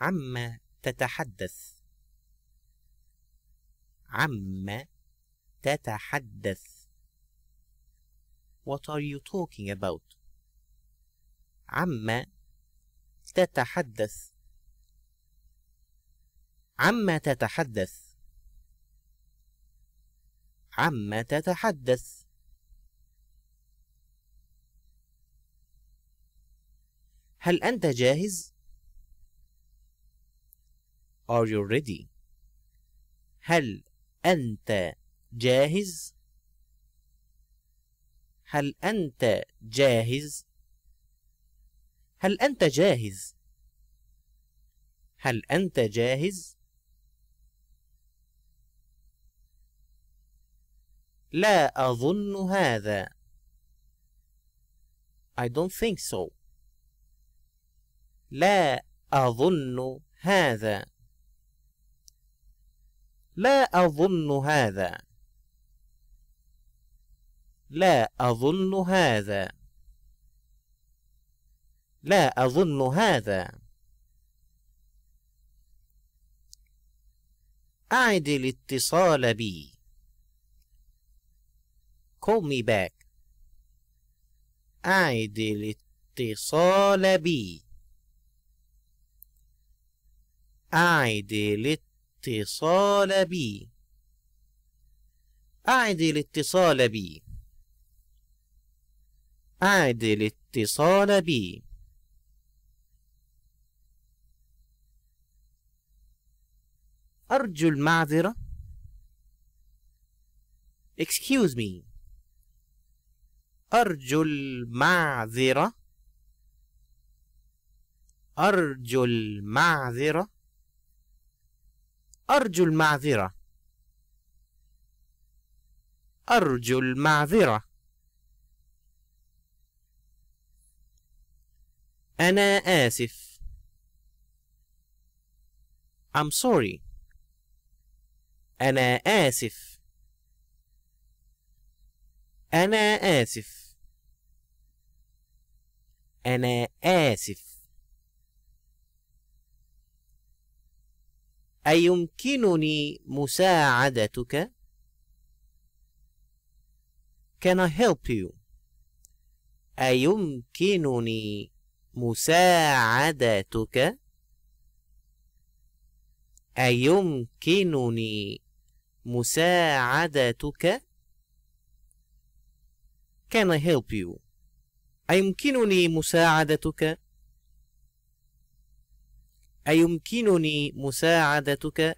عما تتحدث. عما تتحدث. What are you talking about? عما تتحدث. عما تتحدث. عما تتحدث. هل أنت جاهز؟ Are you ready? هل أنت جاهز؟ هل أنت جاهز؟ هل أنت جاهز؟ هل أنت جاهز؟ لا أظن هذا. I don't think so. لا أظن هذا. لا أظن هذا. لا أظن هذا. لا أظن هذا. أعد الاتصال بي. Call me back. أعد الاتصال بي. أعد الاتصال بي. أعد الاتصال بي. أعد الاتصال بي. أرجو المعذرة. Excuse me. أرجو المعذرة. أرجو المعذرة. أرجو المعذرة. أرجو المعذرة. أنا آسف. I'm sorry. أنا آسف. أنا آسف. أنا آسف. أيمكنني مساعدتك؟ Can I help you? أيمكنني مساعدتك؟ أيمكنني مساعدتك؟ Can I help you? أيمكنني مساعدتك؟ أيمكنني مساعدتك؟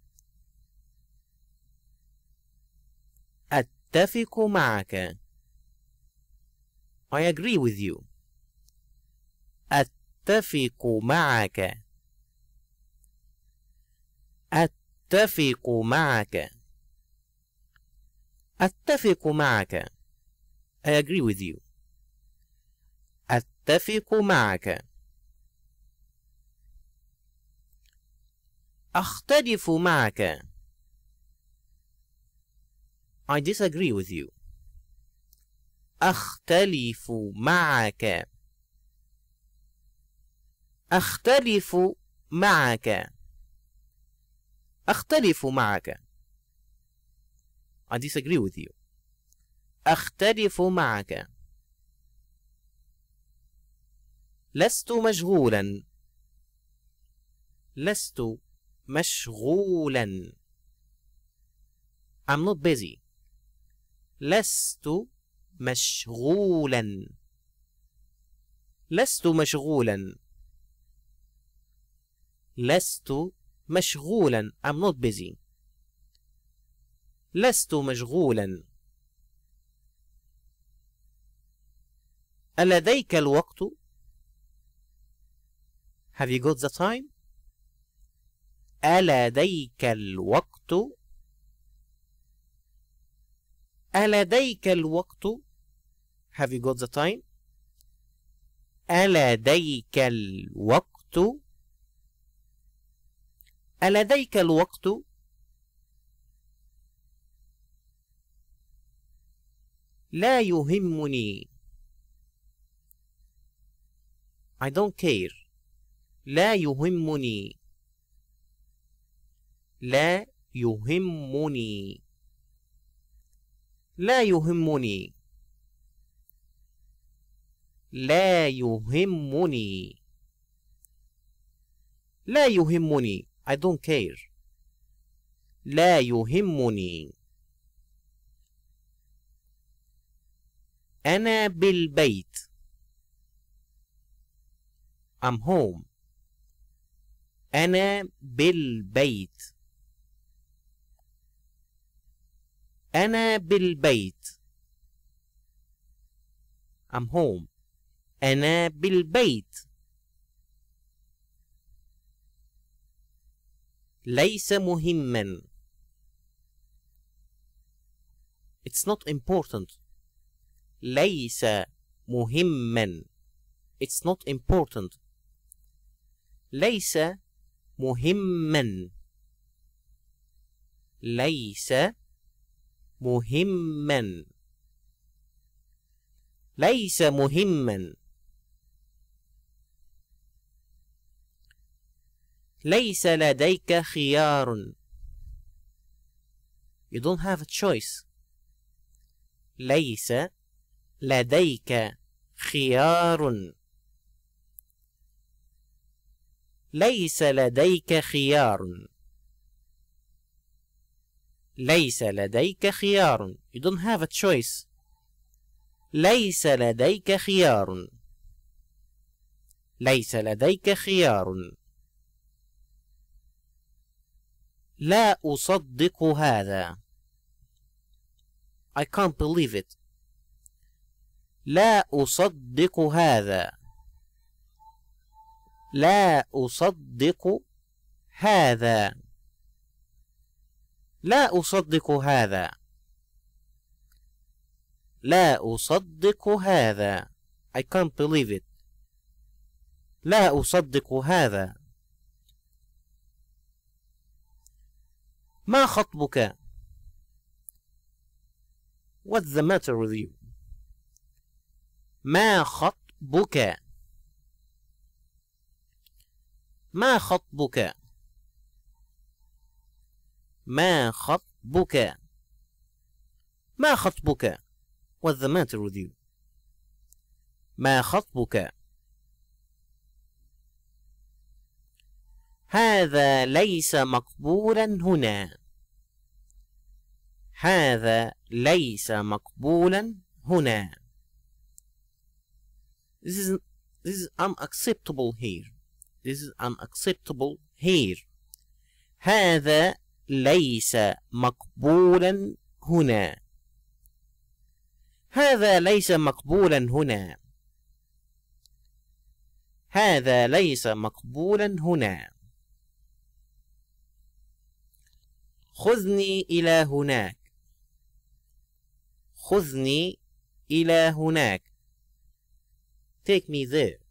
أتفق معك. I agree with you. أتفق معك. أتفق معك. أتفق معك. I agree with you. أتفق معك. أختلف معك. I disagree with you. أختلف معك. أختلف معك. أختلف معك. I disagree with you. أختلف معك. لست مشغولا. لست مشغولا. I'm not busy. لست مشغولا. لست مشغولا. لست مشغولا. I'm not busy. لست مشغولا. ألديك الوقت؟ Have you got the time? ألديك الوقت؟ ألديك الوقت؟ Have you got the time? ألديك الوقت؟ ألديك الوقت؟ لا يهمني. I don't care. لا يهمني. لا يهمني. لا يهمني. لا يهمني. لا يهمني. I don't care. لا يهمني. أنا بالبيت. I'm home. أنا بالبيت. أنا بالبيت. I'm home. أنا بالبيت. ليس مهما. It's not important. ليس مهما. It's not important. ليس مهما. ليس مهما. ليس مهما. ليس لديك خيار. You don't have a choice. ليس لديك خيار. ليس لديك خيار. ليس لديك خيار. You don't have a choice. ليس لديك خيار. ليس لديك خيار. لا أصدق هذا. I can't believe it. لا أصدق هذا. لا أصدق هذا. لا أصدق هذا. لا أصدق هذا. I can't believe it. لا أصدق هذا. ما خطبك؟ What's the matter with you? ما خطبك؟ ما خطبك؟ ما خطبك؟ ما خطبك؟ What's the matter with you? ما خطبك؟ هذا ليس مقبولا هنا. هذا ليس مقبولا هنا. This is unacceptable here. This is unacceptable here. هذا ليس مقبولا هنا. هذا ليس مقبولا هنا. هذا ليس مقبولا هنا. خذني إلى هناك. خذني إلى هناك. Take me there.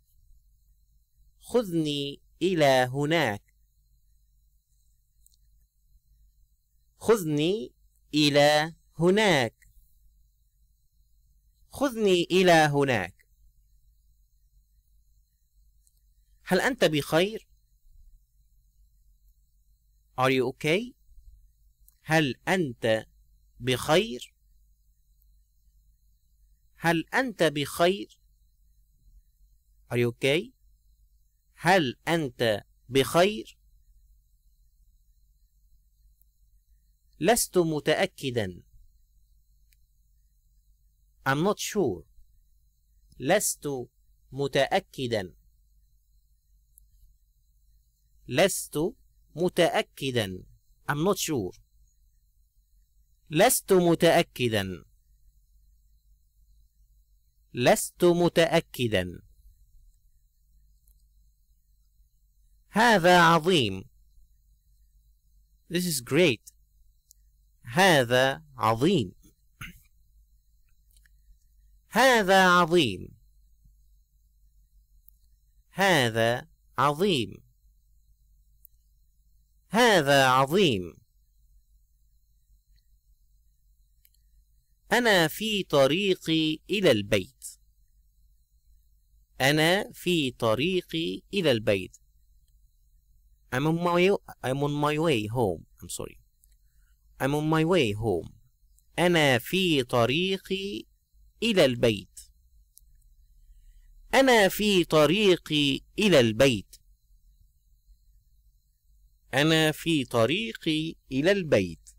خذني إلى هناك. خذني إلى هناك. خذني إلى هناك. هل أنت بخير؟ Are you okay? هل أنت بخير؟ هل أنت بخير؟ Are you okay? هل أنت بخير؟ لست متأكدا. I'm not sure. لست متأكدا. لست متأكدا. I'm not sure. لست متأكدا. لست متأكدا. هذا عظيم. This is great. هذا عظيم. هذا عظيم. هذا عظيم. هذا عظيم. أنا في طريقي إلى البيت. أنا في طريقي إلى البيت. I'm on my way home. I'm sorry. I'm on my way home. أنا في طريقي إلى البيت. أنا في طريقي إلى البيت. أنا في طريقي إلى البيت.